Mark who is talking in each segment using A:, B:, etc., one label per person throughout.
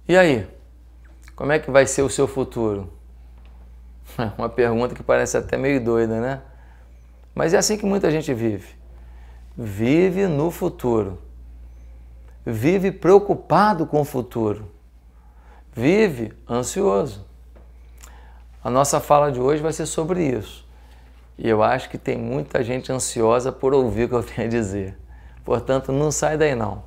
A: E aí, como é que vai ser o seu futuro? Uma pergunta que parece até meio doida, né? Mas é assim que muita gente vive. Vive no futuro. Vive preocupado com o futuro. Vive ansioso. A nossa fala de hoje vai ser sobre isso. E eu acho que tem muita gente ansiosa por ouvir o que eu tenho a dizer. Portanto, não sai daí não.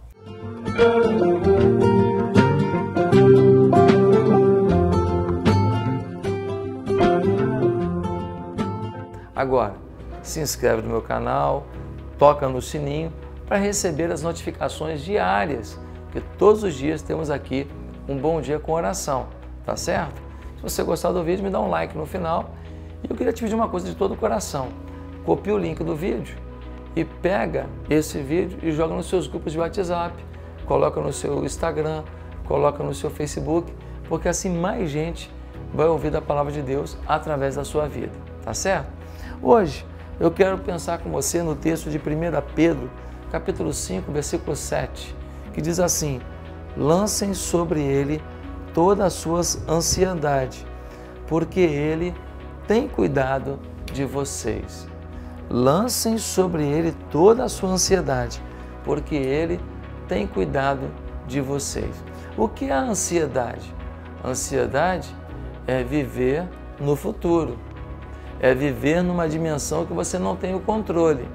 A: Agora, se inscreve no meu canal, toca no sininho para receber as notificações diárias, porque todos os dias temos aqui um Bom Dia com Oração, tá certo? Se você gostar do vídeo, me dá um like no final. E eu queria te pedir uma coisa de todo o coração. Copia o link do vídeo e pega esse vídeo e joga nos seus grupos de WhatsApp, coloca no seu Instagram, coloca no seu Facebook, porque assim mais gente vai ouvir da Palavra de Deus através da sua vida, tá certo? Hoje eu quero pensar com você no texto de 1 Pedro, capítulo 5, versículo 7, que diz assim: lancem sobre ele toda a sua ansiedade, porque ele tem cuidado de vocês. Lancem sobre ele toda a sua ansiedade, porque ele tem cuidado de vocês. O que é a ansiedade? A ansiedade é viver no futuro. É viver numa dimensão que você não tem o controle.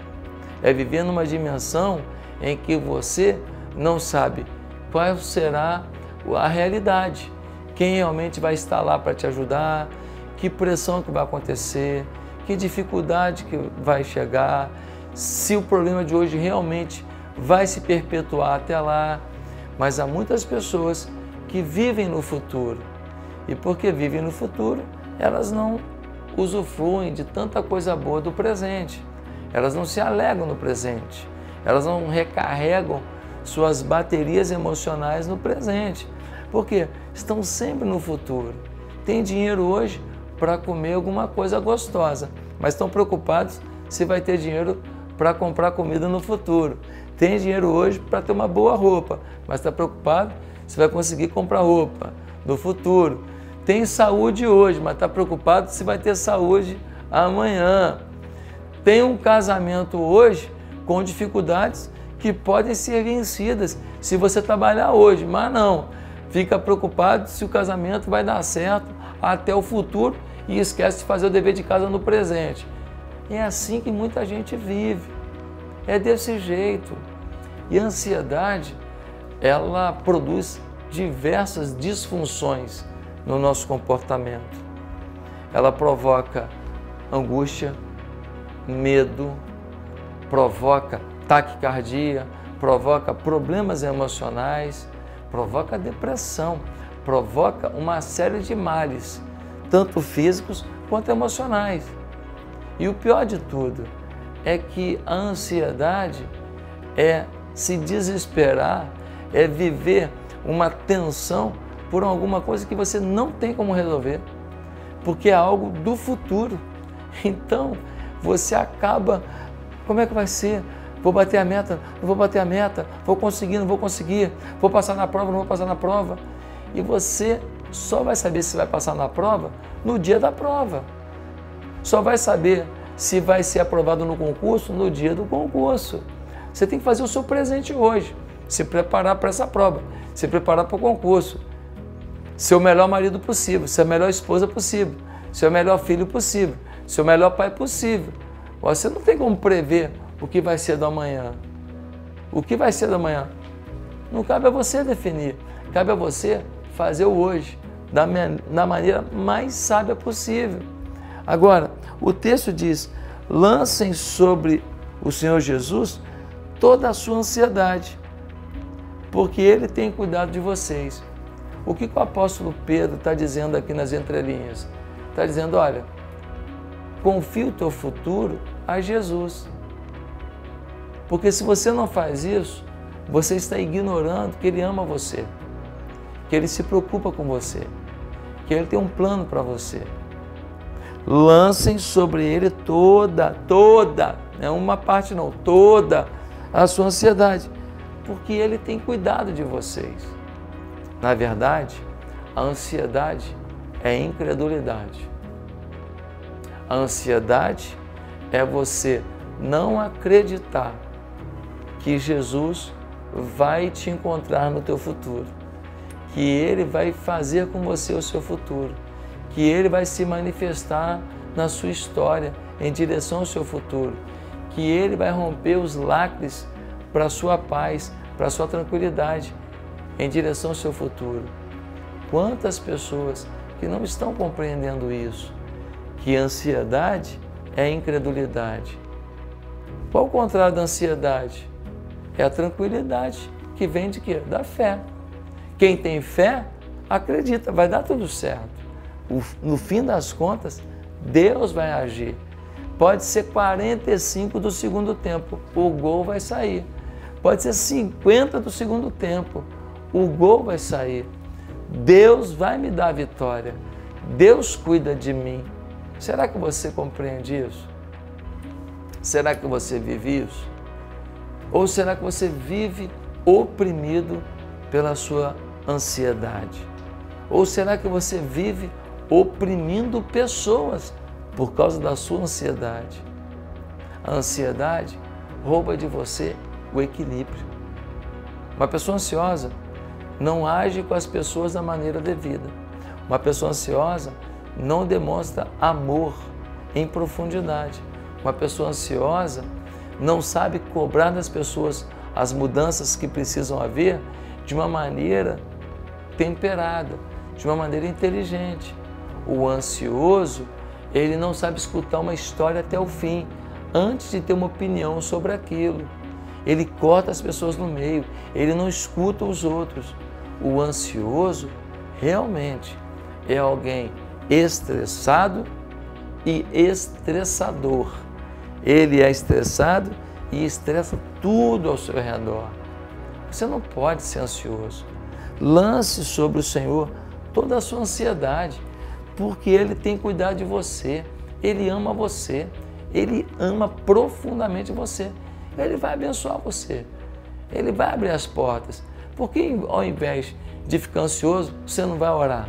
A: É viver numa dimensão em que você não sabe qual será a realidade, quem realmente vai estar lá para te ajudar, que pressão que vai acontecer, que dificuldade que vai chegar, se o problema de hoje realmente vai se perpetuar até lá. Mas há muitas pessoas que vivem no futuro, e porque vivem no futuro, elas não usufruem de tanta coisa boa do presente. Elas não se alegram no presente. Elas não recarregam suas baterias emocionais no presente. Porque estão sempre no futuro. Tem dinheiro hoje para comer alguma coisa gostosa, mas estão preocupados se vai ter dinheiro para comprar comida no futuro. Tem dinheiro hoje para ter uma boa roupa, mas está preocupado se vai conseguir comprar roupa no futuro. Tem saúde hoje, mas está preocupado se vai ter saúde amanhã. Tem um casamento hoje com dificuldades que podem ser vencidas se você trabalhar hoje, mas não. Fica preocupado se o casamento vai dar certo até o futuro e esquece de fazer o dever de casa no presente. É assim que muita gente vive. É desse jeito. E a ansiedade, ela produz diversas disfunções no nosso comportamento. Ela provoca angústia, medo, provoca taquicardia, provoca problemas emocionais, provoca depressão, provoca uma série de males, tanto físicos quanto emocionais. E o pior de tudo é que a ansiedade é se desesperar, é viver uma tensão por alguma coisa que você não tem como resolver, porque é algo do futuro. Então, você acaba, como é que vai ser? Vou bater a meta, não vou bater a meta, vou conseguir, não vou conseguir, vou passar na prova, não vou passar na prova. E você só vai saber se vai passar na prova no dia da prova. Só vai saber se vai ser aprovado no concurso no dia do concurso. Você tem que fazer o seu presente hoje, se preparar para essa prova, se preparar para o concurso, ser o melhor marido possível, ser a melhor esposa possível, ser o melhor filho possível, ser o melhor pai possível. Você não tem como prever o que vai ser do amanhã. O que vai ser do amanhã? Não cabe a você definir, cabe a você fazer o hoje, da maneira mais sábia possível. Agora, o texto diz: lancem sobre o Senhor Jesus toda a sua ansiedade, porque Ele tem cuidado de vocês. O que o apóstolo Pedro está dizendo aqui nas entrelinhas? Está dizendo, olha, confia o teu futuro a Jesus. Porque se você não faz isso, você está ignorando que Ele ama você, que Ele se preocupa com você, que Ele tem um plano para você. Lancem sobre Ele toda, não uma parte não, toda a sua ansiedade, porque Ele tem cuidado de vocês. Na verdade, a ansiedade é incredulidade. A ansiedade é você não acreditar que Jesus vai te encontrar no teu futuro, que Ele vai fazer com você o seu futuro, que Ele vai se manifestar na sua história em direção ao seu futuro, que Ele vai romper os lacres para a sua paz, para a sua tranquilidade em direção ao seu futuro. Quantas pessoas que não estão compreendendo isso, que a ansiedade é incredulidade. Qual o contrário da ansiedade? É a tranquilidade, que vem de quê? Da fé. Quem tem fé, acredita, vai dar tudo certo. No fim das contas, Deus vai agir. Pode ser 45 do segundo tempo, o gol vai sair. Pode ser 50 do segundo tempo, o gol vai sair. Deus vai me dar a vitória. Deus cuida de mim. Será que você compreende isso? Será que você vive isso? Ou será que você vive oprimido pela sua ansiedade? Ou será que você vive oprimindo pessoas por causa da sua ansiedade? A ansiedade rouba de você o equilíbrio. Uma pessoa ansiosa não age com as pessoas da maneira devida. Uma pessoa ansiosa não demonstra amor em profundidade. Uma pessoa ansiosa não sabe cobrar das pessoas as mudanças que precisam haver de uma maneira temperada, de uma maneira inteligente. O ansioso, ele não sabe escutar uma história até o fim, antes de ter uma opinião sobre aquilo. Ele corta as pessoas no meio, ele não escuta os outros. O ansioso realmente é alguém estressado e estressador. Ele é estressado e estressa tudo ao seu redor. Você não pode ser ansioso. Lance sobre o Senhor toda a sua ansiedade, porque Ele tem cuidado de você. Ele ama você. Ele ama profundamente você. Ele vai abençoar você. Ele vai abrir as portas. Por que ao invés de ficar ansioso, você não vai orar?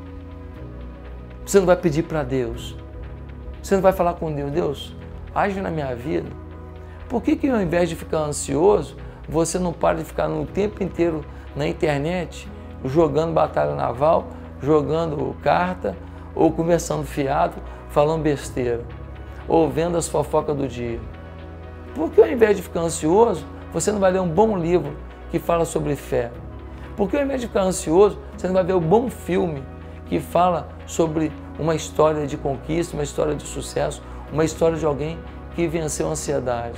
A: Você não vai pedir para Deus? Você não vai falar com Deus? Deus, age na minha vida. Por que ao invés de ficar ansioso, você não para de ficar no tempo inteiro na internet, jogando batalha naval, jogando carta, ou conversando fiado, falando besteira, ou vendo as fofocas do dia? Por que ao invés de ficar ansioso, você não vai ler um bom livro que fala sobre fé? Por que ao invés de ficar ansioso, você não vai ver um bom filme que fala sobre uma história de conquista, uma história de sucesso, uma história de alguém que venceu a ansiedade?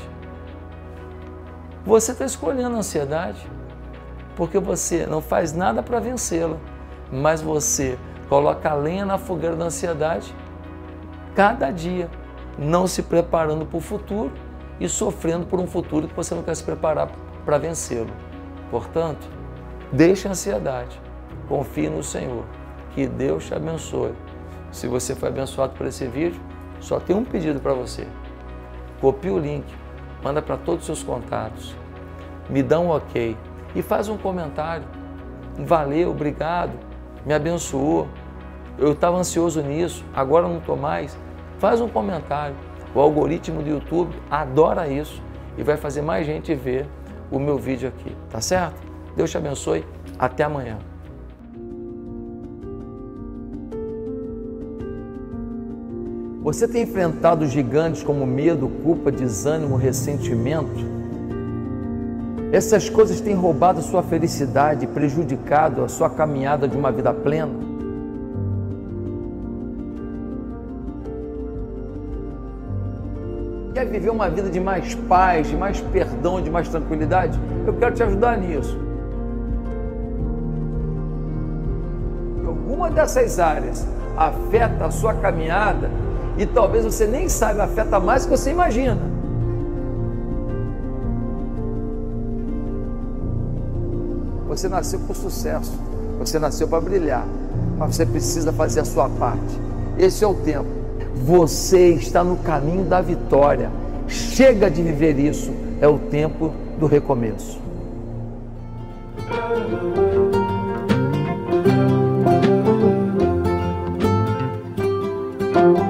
A: Você está escolhendo a ansiedade porque você não faz nada para vencê-la, mas você coloca a lenha na fogueira da ansiedade cada dia, não se preparando para o futuro e sofrendo por um futuro que você não quer se preparar para vencê-lo. Portanto, deixe a ansiedade, confie no Senhor, que Deus te abençoe. Se você foi abençoado por esse vídeo, só tem um pedido para você. Copie o link, manda para todos os seus contatos, me dá um ok e faz um comentário. Valeu, obrigado, me abençoou, eu estava ansioso nisso, agora não estou mais. Faz um comentário. O algoritmo do YouTube adora isso e vai fazer mais gente ver o meu vídeo aqui, tá certo? Deus te abençoe, até amanhã. Você tem enfrentado gigantes como medo, culpa, desânimo, ressentimento? Essas coisas têm roubado sua felicidade, prejudicado a sua caminhada de uma vida plena? Quer viver uma vida de mais paz, de mais perdão, de mais tranquilidade? Eu quero te ajudar nisso. Se alguma dessas áreas afeta a sua caminhada, e talvez você nem saiba, afeta mais do que você imagina. Você nasceu por sucesso, você nasceu para brilhar, mas você precisa fazer a sua parte. Esse é o tempo. Você está no caminho da vitória. Chega de viver isso. É o tempo do recomeço.
B: Música